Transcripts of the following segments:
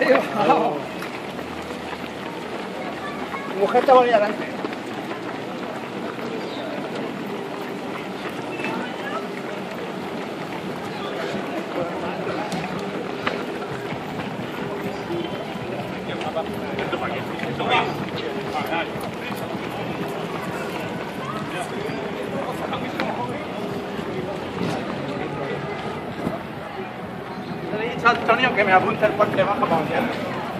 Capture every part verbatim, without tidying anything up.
tío. Mi mujer estaba ahí adelante. Le he dicho a Antonio que me apunte el puente baja para mañana.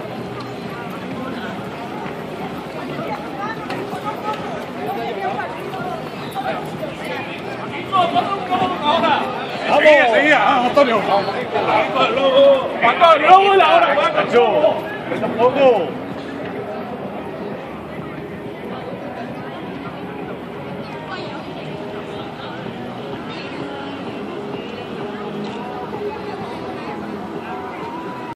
¡Vamos! Seguía, Antonio. ¡Vamos! ¡Antonio! ¡No vuela ahora! ¡Tampoco!